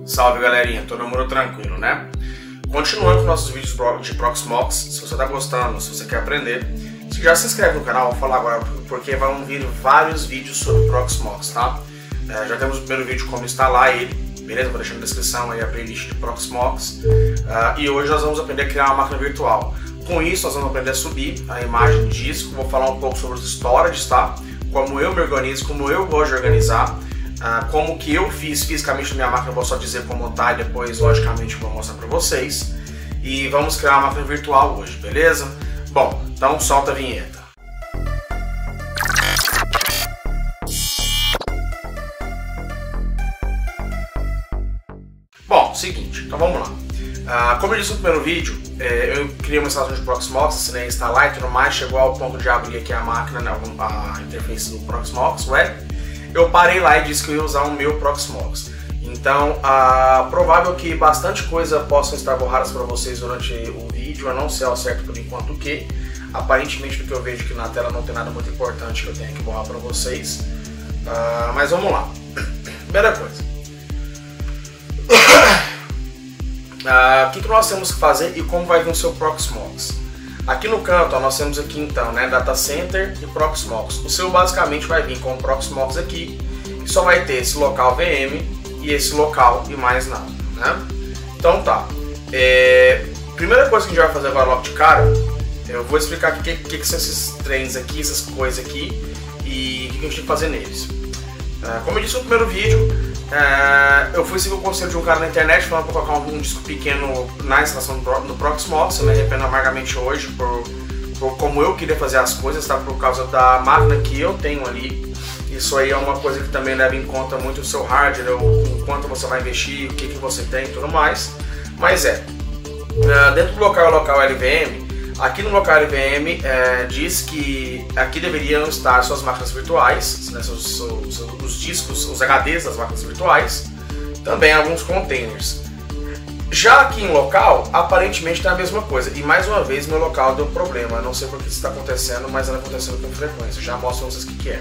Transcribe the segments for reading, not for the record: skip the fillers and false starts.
Salve galerinha, todo mundo tranquilo, né? Continuando com nossos vídeos de Proxmox, se você tá gostando, se você quer aprender, você já se inscreve no canal, vou falar agora porque vão vir vários vídeos sobre Proxmox, tá? Já temos o primeiro vídeo como instalar ele, beleza? Vou deixar na descrição aí a playlist de Proxmox. E hoje nós vamos aprender a criar uma máquina virtual. Com isso nós vamos aprender a subir a imagem do disco, vou falar um pouco sobre os storages, tá? Como eu me organizo, como eu gosto de organizar. Como que eu fiz fisicamente na minha máquina, eu vou só dizer como tá e depois logicamente vou mostrar pra vocês. E vamos criar uma máquina virtual hoje, beleza? Bom, então solta a vinheta. Bom, seguinte, então vamos lá. Como eu disse no primeiro vídeo, eu criei uma instalação de Proxmox, assinei instalar e tudo mais, chegou ao ponto de abrir aqui a máquina, né, a interface do Proxmox Web. Eu parei lá e disse que eu ia usar o meu Proxmox. Então, provável que bastante coisa possa estar borradas para vocês durante o vídeo. Eu não sei ao certo por enquanto o que. Aparentemente, do que eu vejo aqui na tela, não tem nada muito importante que eu tenha que borrar para vocês. Mas vamos lá. Primeira coisa. O que nós temos que fazer e como vai vir o seu Proxmox? Aqui no canto, ó, nós temos aqui então, né, Data Center e Proxmox. O seu basicamente vai vir com o Proxmox aqui e só vai ter esse local VM e esse local e mais nada, né? Então tá. Primeira coisa que a gente vai fazer agora logo de cara, eu vou explicar o que são esses trens aqui, essas coisas aqui e o que a gente tem que fazer neles. Como eu disse no primeiro vídeo, eu fui seguir o conselho de um cara na internet falando para colocar um disco pequeno na instalação do Proxmox. Eu me arrependo amargamente hoje por como eu queria fazer as coisas, tá? Por causa da máquina que eu tenho ali. Isso aí é uma coisa que também leva em conta muito o seu hardware, o quanto você vai investir, o que você tem e tudo mais. Mas dentro do local LVM, aqui no local LVM diz que aqui deveriam estar suas máquinas virtuais, né, os discos, os HDs das máquinas virtuais, também alguns containers. Já aqui em local, aparentemente tem a mesma coisa, e mais uma vez meu local deu problema, não sei por que isso está acontecendo, mas anda acontecendo com frequência, já mostro pra vocês o que é.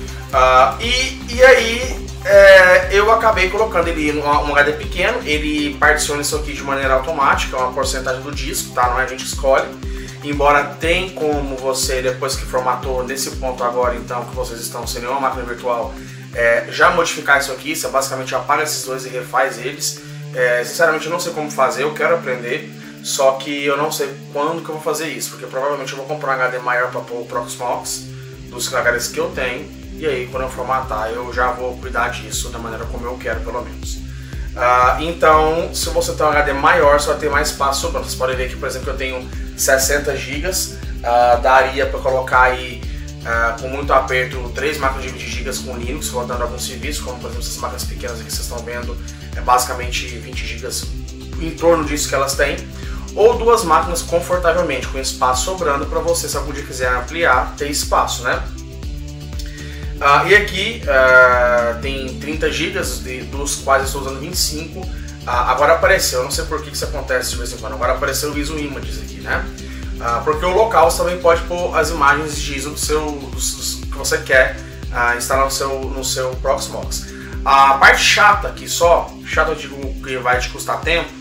E aí eu acabei colocando ele um HD pequeno, ele particiona isso aqui de maneira automática, é uma porcentagem do disco, tá? Não é a gente que escolhe. Embora tem como você, depois que formatou nesse ponto agora, então, que vocês estão sem nenhuma máquina virtual, já modificar isso aqui, você basicamente apaga esses dois e refaz eles. Sinceramente eu não sei como fazer, eu quero aprender, só que eu não sei quando que eu vou fazer isso, porque provavelmente eu vou comprar um HD maior para pôr o Proxmox, dos HDs que eu tenho, e aí quando eu formatar eu já vou cuidar disso da maneira como eu quero, pelo menos. Então, se você tem um HD maior, você vai ter mais espaço sobrando. Vocês podem ver que, por exemplo, eu tenho 60 GB, daria para colocar aí, com muito aperto, 3 máquinas de 20 GB com Linux, rodando alguns serviços, como por exemplo essas máquinas pequenas aqui que vocês estão vendo, basicamente 20 GB em torno disso que elas têm, ou 2 máquinas confortavelmente, com espaço sobrando para você, se algum dia quiser ampliar, ter espaço, né? E aqui tem 30 GB, dos quais eu estou usando 25. Agora apareceu, eu não sei por que isso acontece de vez em quando, agora apareceu o ISO Images aqui, né? Porque o local você também pode pôr as imagens de ISO que você quer instalar no seu Proxmox. A parte chata aqui chata eu digo que vai te custar tempo,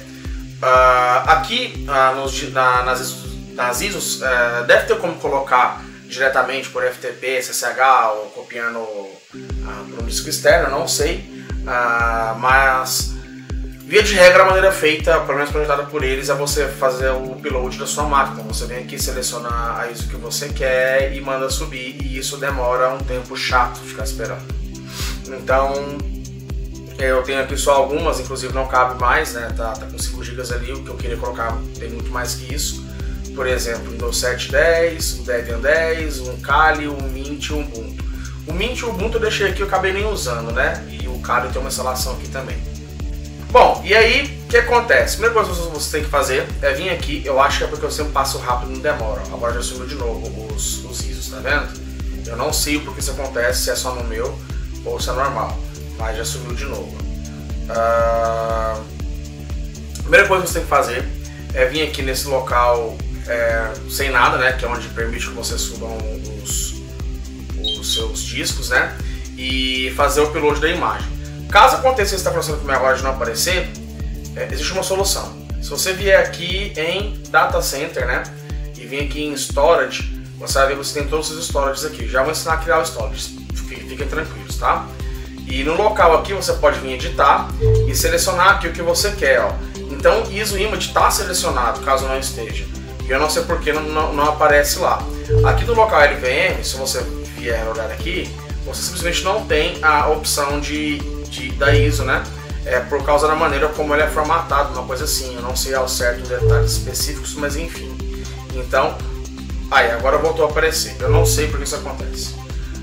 aqui nas ISOs deve ter como colocar diretamente por FTP, SSH ou copiando por um disco externo, não sei, mas via de regra a maneira feita, pelo menos projetada por eles, é você fazer o upload da sua máquina. Você vem aqui, seleciona a ISO que você quer e manda subir, e isso demora um tempo chato ficar esperando. Então eu tenho aqui só algumas, inclusive não cabe mais, né? Tá com 5 GB ali, o que eu queria colocar tem muito mais que isso. Por exemplo, o Windows 7.10, o Debian 10, um Kali, um Mint e um Ubuntu. O Mint e o Ubuntu eu deixei aqui, eu acabei nem usando, né? E o Kali tem uma instalação aqui também. Bom, e aí, o que acontece? A primeira coisa que você tem que fazer é vir aqui, eu acho que é porque eu sempre passo rápido e não demora. Agora já sumiu de novo os ISOs, tá vendo? Eu não sei por que isso acontece, se é só no meu ou se é normal, mas já sumiu de novo. A primeira coisa que você tem que fazer é vir aqui nesse local sem nada, né, que é onde permite que você subam os seus discos, né, e fazer o upload da imagem. Caso aconteça isso que está acontecendo comigo agora de não aparecer, existe uma solução. Se você vier aqui em Data Center, né, e vir aqui em Storage, você vai ver que você tem todos os storages aqui. Já vou ensinar a criar o storage, fiquem tranquilos, tá? E no local aqui você pode vir editar e selecionar aqui o que você quer, ó. Então ISO Image está selecionado, caso não esteja. E eu não sei porque não aparece lá. Aqui no local LVM, se você vier olhar aqui, você simplesmente não tem a opção da ISO, né? Por causa da maneira como ele é formatado, uma coisa assim. Eu não sei ao certo detalhes específicos, mas enfim. Então, aí agora voltou a aparecer. Eu não sei porque isso acontece.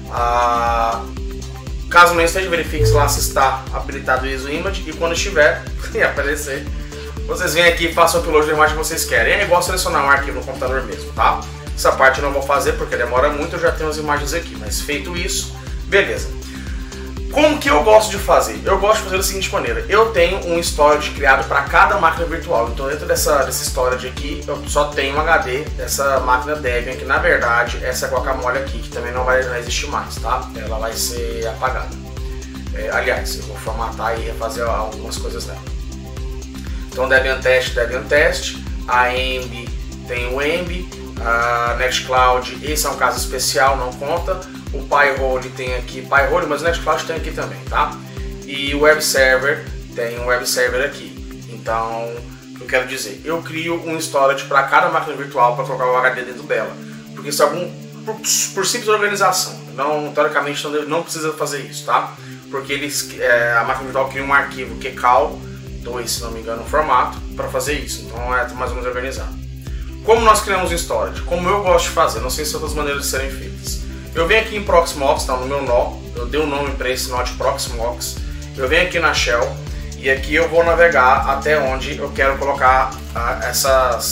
Caso não esteja, verifique lá se está habilitado o ISO Image e quando estiver aparecer, vocês vêm aqui e façam o upload da imagem que vocês querem. É igual selecionar um arquivo no computador mesmo, tá? Essa parte eu não vou fazer porque demora muito, eu já tenho as imagens aqui, mas feito isso, beleza. Como que eu gosto de fazer? Eu gosto de fazer da seguinte maneira: eu tenho um storage criado para cada máquina virtual. Então dentro desse storage aqui, eu só tenho um HD dessa máquina Debian, que na verdade essa guacamole aqui, que também não vai existir mais, tá? Ela vai ser apagada. Aliás, eu vou formatar e refazer algumas coisas nela. Então Debian Test, a Emb tem o Emb, a Nextcloud, esse é um caso especial, não conta. O Pi-hole tem aqui, Pi-hole, mas o Nextcloud tem aqui também, tá? E o Web Server tem um Web Server aqui. Então, eu quero dizer, eu crio um storage para cada máquina virtual para colocar o HD dentro dela. Porque isso é por simples organização. Não, teoricamente não precisa fazer isso, tá? Porque a máquina virtual cria um arquivo QCal2, se não me engano, no formato, para fazer isso. Então é mais ou menos organizado. Como nós criamos um storage? Como eu gosto de fazer, não sei se outras maneiras de serem feitas. Eu venho aqui em Proxmox, tá no meu nó, eu dei um nome para esse nó de Proxmox. Eu venho aqui na Shell e aqui eu vou navegar até onde eu quero colocar essas,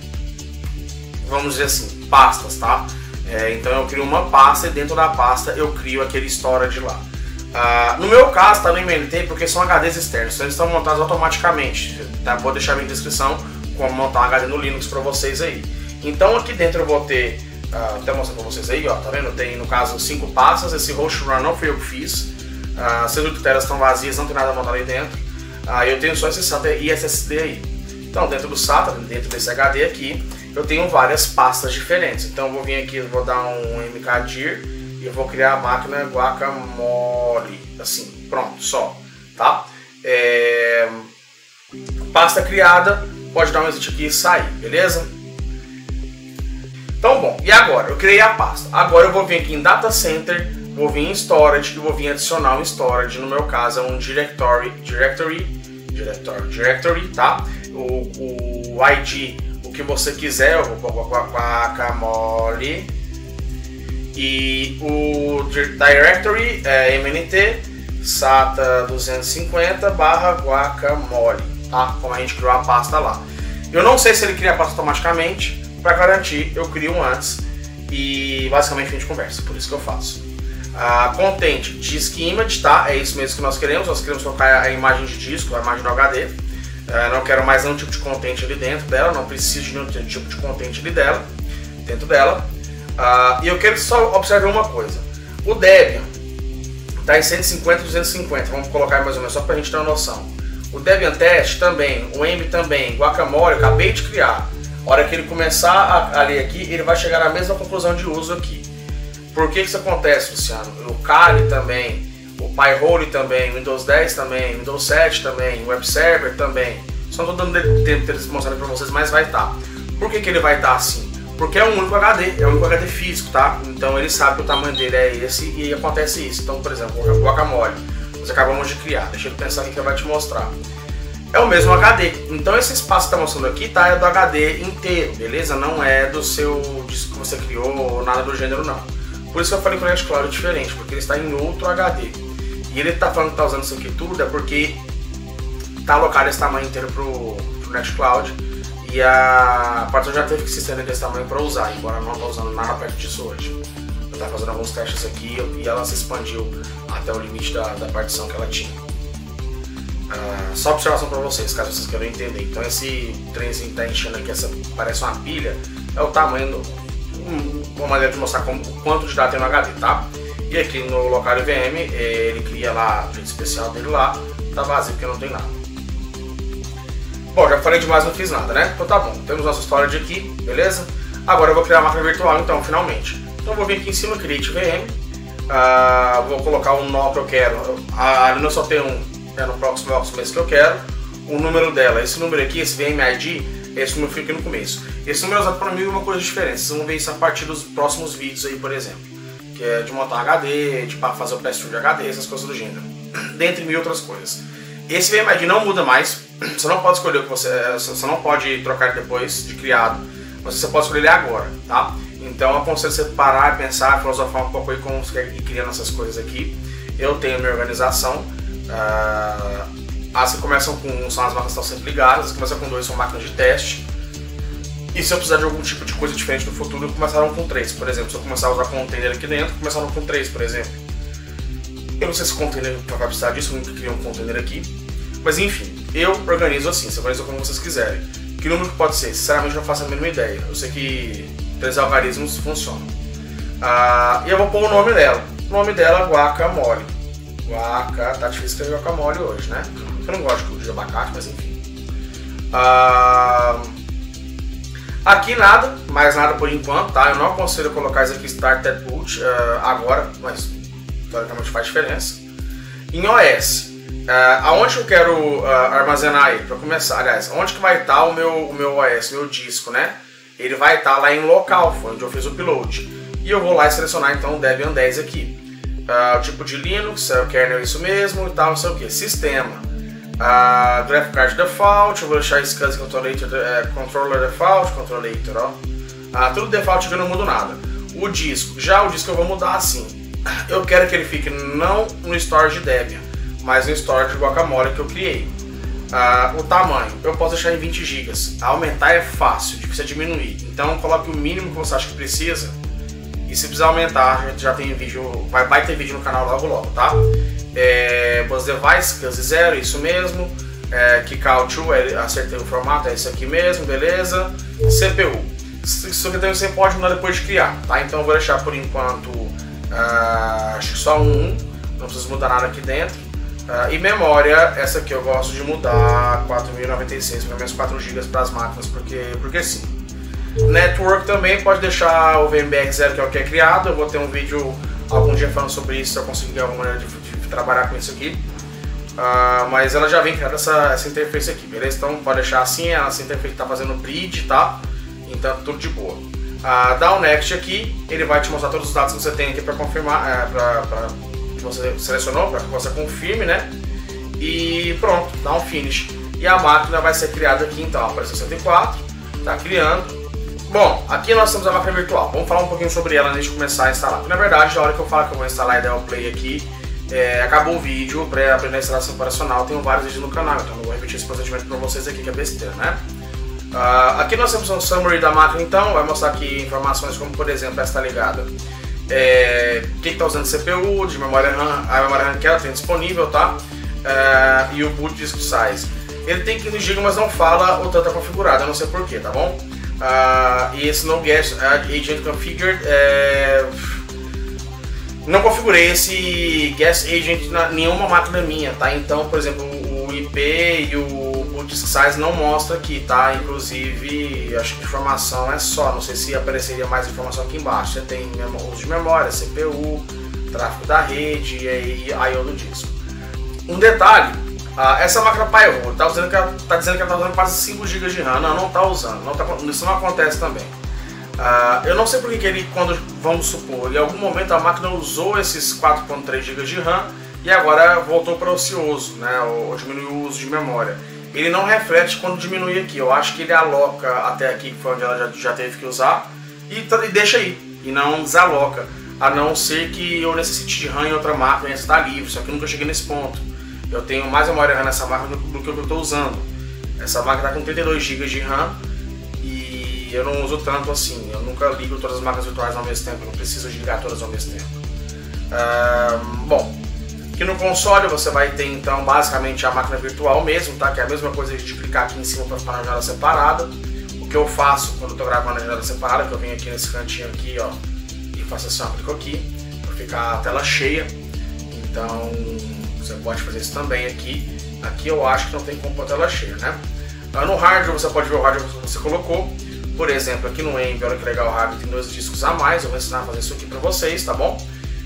vamos dizer assim, pastas, tá? Então eu crio uma pasta e dentro da pasta eu crio aquele storage lá. No meu caso tá no MLT porque são HDs externos, então eles estão montados automaticamente. Tá? Vou deixar na descrição como montar um HD no Linux para vocês aí. Então aqui dentro eu vou ter, até mostrar para vocês aí, ó, tá vendo? Tem no caso 5 pastas, esse host run não foi eu que fiz. As 8 telas estão vazias, não tem nada montado aí dentro. Eu tenho só esse SATA e SSD aí. Então dentro do SATA, dentro desse HD aqui, eu tenho várias pastas diferentes. Então eu vou vir aqui, vou dar um mkdir e eu vou criar a máquina guacamole, assim, pronto, só, tá? Pasta criada, pode dar um exit aqui e sair, beleza? Então bom, e agora? Eu criei a pasta. Agora eu vou vir aqui em Data Center, vou vir em Storage e vou vir adicionar um Storage. No meu caso é um Directory, tá? O ID, o que você quiser, eu vou colocar guacamole. E o Directory é MNT SATA 250/guacamole, tá? Como a gente criou a pasta lá. Eu não sei se ele cria a pasta automaticamente. Para garantir, eu crio um antes e basicamente a gente conversa, por isso que eu faço. Content, Disk Image, tá? É isso mesmo que nós queremos colocar a imagem de disco, a imagem do HD. Não quero mais nenhum tipo de content ali dentro dela, não preciso de nenhum tipo de content ali dentro dela. E eu quero que só observe uma coisa: o Debian está em 150 250, vamos colocar mais ou menos só para a gente ter uma noção. O Debian Test também, o Emb também, Guacamole, eu acabei de criar. A hora que ele começar a ler aqui, ele vai chegar na mesma conclusão de uso aqui. Por que isso acontece, Luciano? O Kali também, o Pi-hole também, o Windows 10 também, o Windows 7 também, o Web Server também. Só não estou dando tempo de mostrar para vocês, mas vai estar. Por que ele vai estar assim? Porque é um único HD, é um único HD físico, tá? Então ele sabe que o tamanho dele é esse e acontece isso. Então, por exemplo, o Guacamole, nós acabamos de criar. Deixa eu pensar aqui que eu vou te mostrar. É o mesmo HD, então esse espaço que está mostrando aqui é do HD inteiro, beleza? Não é do seu disco que você criou ou nada do gênero, não. Por isso que eu falei que o Nextcloud é diferente, porque ele está em outro HD. E ele está falando que está usando isso aqui tudo é porque está alocado esse tamanho inteiro pro Nextcloud. E a partição já teve que se estender desse tamanho para usar, embora não estou usando nada perto disso hoje. Eu estava fazendo alguns testes aqui e ela se expandiu até o limite da partição que ela tinha. Só observação para vocês, caso vocês queiram entender. Então esse trenzinho que está enchendo aqui, parece uma pilha, é o tamanho, uma maneira de mostrar quanto de dado tem no HD, tá? E E aqui no local VM, ele cria lá o jeito especial dele lá, tá vazio porque não tem nada. Bom, já falei demais, não fiz nada, né? Então tá bom, temos nossa storage aqui, beleza? Agora eu vou criar a máquina virtual então, finalmente. Então eu vou vir aqui em cima, Create VM, vou colocar o nó que eu quero, ali não só tem um, é no Proxmox mesmo que eu quero, o número dela, esse número aqui, esse VMID, esse número fica aqui no começo. Esse número é usado para mim uma coisa diferente, vocês vão ver isso a partir dos próximos vídeos aí, por exemplo. Que é de montar HD, de fazer o pass-through de HD, essas coisas do gênero. Dentre mil outras coisas. Esse VMID não muda mais, você não pode escolher o que você não pode trocar depois de criado, mas você pode escolher ele agora, tá? Então eu aconselho você parar e pensar, filosofar um pouco aí como você quer ir criando essas coisas aqui. Eu tenho minha organização, as que começam com 1 são as máquinas que estão sempre ligadas, as que começam com 2 são máquinas de teste. E se eu precisar de algum tipo de coisa diferente no futuro, começaram com 3, por exemplo. Se eu começar a usar container aqui dentro, começaram com 3, por exemplo. Eu não sei se o container vai precisar disso, eu nunca criei um container aqui. Mas enfim, eu organizo assim, você organiza como vocês quiserem. Que número que pode ser? Sinceramente eu não faço a mínima ideia. Eu sei que 3 algarismos funcionam. E eu vou pôr o nome dela. O nome dela é Guacamole. Tá difícil escrever guacamole hoje, né? Eu não gosto de abacate, mas enfim. Aqui nada, mais nada por enquanto, tá? Eu não aconselho colocar isso aqui Started Boot agora, mas teoricamente faz diferença. Em OS, aonde eu quero armazenar ele? Para começar, aliás, onde que vai estar o meu OS, meu disco, né? Ele vai estar lá em local, foi onde eu fiz o upload. E eu vou lá e selecionar então o Debian 10 aqui. O tipo de Linux, o kernel é isso mesmo e tal, não sei o que. Sistema. Graphic Card Default, eu vou deixar SCSI Controller Default, Controllator, ó. Tudo default que eu não mudo nada. O disco, o disco eu vou mudar assim. Eu quero que ele fique não no storage Debian, mas no storage Guacamole que eu criei. O tamanho, eu posso deixar em 20 GB. Aumentar é fácil, difícil é diminuir. Então coloque o mínimo que você acha que precisa. E se precisar aumentar, a gente já tem vídeo, vai ter vídeo no canal logo, tá? Bus Device, CSI 0, isso mesmo. Kickout 2, acertei o formato, é isso aqui mesmo, beleza. CPU, isso aqui também você pode mudar depois de criar, tá? Então eu vou deixar por enquanto, acho que só não precisa mudar nada aqui dentro. E memória, essa aqui eu gosto de mudar 4096, pelo menos 4 GB para as máquinas, porque sim. Network também pode deixar o VMBR0, que é o que é criado. Eu vou ter um vídeo algum dia falando sobre isso, se eu conseguir alguma maneira de trabalhar com isso aqui. Mas ela já vem criada essa interface aqui, beleza? Então pode deixar assim, essa interface está fazendo bridge, tá? Então tudo de boa. Dá um next aqui, ele vai te mostrar todos os dados que você tem aqui para confirmar, que você selecionou, para que você confirme, né? E pronto, dá um finish. E a máquina vai ser criada aqui então, para 64, tá criando. Bom, aqui nós temos a máquina virtual. Vamos falar um pouquinho sobre ela antes de começar a instalar. Porque, na verdade, na hora que eu falo que eu vou instalar e der o play aqui, acabou o vídeo para aprender a instalação operacional. Tenho vários vídeos no canal, então não vou repetir esse procedimento para vocês aqui, que é besteira, né? Aqui nós temos um summary da máquina, então, vai mostrar aqui informações como, por exemplo, essa tá ligada. Que está usando CPU, de memória RAM, a memória RAM que ela tem disponível, tá? E o boot disk size. Ele tem 15 GB, mas não fala o tanto é configurado, eu não sei porquê, tá bom? E esse no Gas Agent Configured, não configurei esse Gas Agent em nenhuma máquina minha, tá? Então, por exemplo, o IP e o boot disk size não mostra aqui, tá? Inclusive, acho que informação é só, não sei se apareceria mais informação aqui embaixo. Você tem uso de memória, CPU, tráfego da rede e I/O do disco. Um detalhe, essa máquina Pyro tá dizendo que ela está usando quase 5 GB de RAM. Não está usando, isso não acontece também. Eu não sei porque que ele, quando, vamos supor, em algum momento a máquina usou esses 4.3 GB de RAM e agora voltou para ocioso, né, ou diminuiu o uso de memória. Ele não reflete quando diminui aqui, eu acho que ele aloca até aqui, que foi onde ela já teve que usar, e deixa aí, e não desaloca, a não ser que eu necessite de RAM em outra máquina e essa está livre, só que eu nunca cheguei nesse ponto. Eu tenho mais memória RAM nessa máquina do que eu estou usando. Essa máquina está com 32 GB de RAM e eu não uso tanto assim. Eu nunca ligo todas as máquinas virtuais ao mesmo tempo, eu não preciso de ligar todas ao mesmo tempo. Bom, aqui no console você vai ter então basicamente a máquina virtual mesmo, tá? Que é a mesma coisa de clicar aqui em cima para ficar na janela separada. O que eu faço quando eu estou gravando na janela separada, que eu venho aqui nesse cantinho aqui, ó, e faço assim, ó, clico aqui, ficar a tela cheia. Então você pode fazer isso também aqui. Aqui eu acho que não tem como pôr a tela cheia, né? No hardware você pode ver o hardware que você colocou. Por exemplo, aqui no Envy, olha que legal, o hardware tem 2 discos a mais. Eu vou ensinar a fazer isso aqui para vocês, tá bom?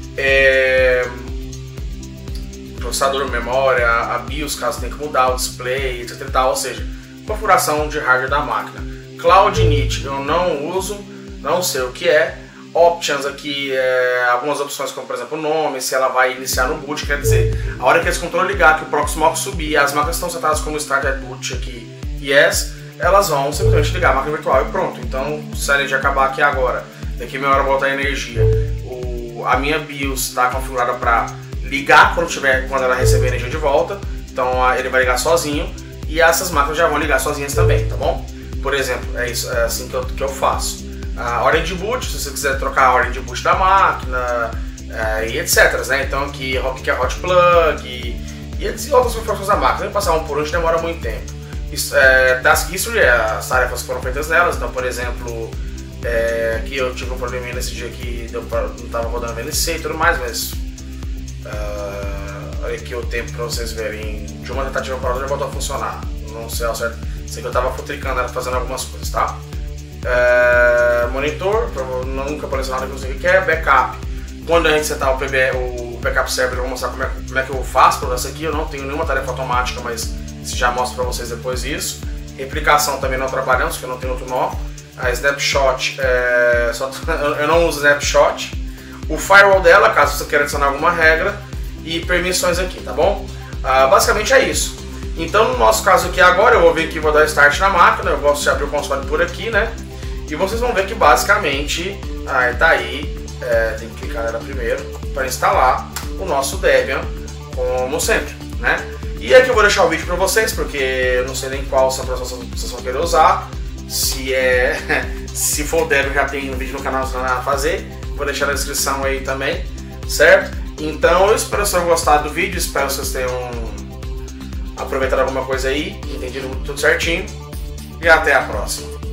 Processador, memória, a BIOS, caso tenha que mudar, o display, etc e tal, ou seja, configuração de hardware da máquina. Cloud Init eu não uso, não sei o que é. Options aqui, algumas opções como por exemplo o nome, se ela vai iniciar no boot, quer dizer, a hora que esse controle ligar, que o Proxmox subir, as máquinas estão setadas como Start Boot aqui, yes, elas vão simplesmente ligar a máquina virtual e pronto. Então, se a energia acabar aqui agora, daqui meia hora voltar a energia, a minha BIOS está configurada para ligar quando ela receber energia de volta, então ele vai ligar sozinho e essas máquinas já vão ligar sozinhas também, tá bom? Por exemplo, é assim que eu faço. A ordem de boot, se você quiser trocar a ordem de boot da máquina e etc, né? Então aqui o que é hot plug e outras configurações da máquina. Eu passar um por um demora muito tempo. Task history, as tarefas que foram feitas nelas. Então, por exemplo, aqui eu tive um probleminha nesse dia que não estava rodando VNC e tudo mais, mas olha aqui o tempo para vocês verem. De uma tentativa para outra já voltou a funcionar. Não sei ao certo, sei que eu estava futricando ela fazendo algumas coisas, tá? Monitor, nunca apareceu nada que você quer. Backup, quando a gente setar o backup server, eu vou mostrar como é que eu faço para essa aqui. Eu não tenho nenhuma tarefa automática, mas já mostro para vocês depois isso. Replicação também não trabalhamos, porque eu não tenho outro nó. A Snapshot, eu não uso Snapshot. O firewall dela, caso você queira adicionar alguma regra. E permissões aqui, tá bom? Basicamente é isso. Então no nosso caso aqui agora, eu vou vir aqui e vou dar Start na máquina. Eu gosto de abrir o console por aqui, né? E vocês vão ver que basicamente, tá aí, tem que clicar nela primeiro para instalar o nosso Debian, como sempre, né? E aqui eu vou deixar o vídeo para vocês, porque eu não sei nem qual centralização vocês vão querer usar. Se for o Debian, já tem um vídeo no canal para fazer. Vou deixar na descrição aí também, certo? Então eu espero que vocês tenham gostado do vídeo, espero que vocês tenham aproveitado alguma coisa aí, entendido tudo certinho. E até a próxima.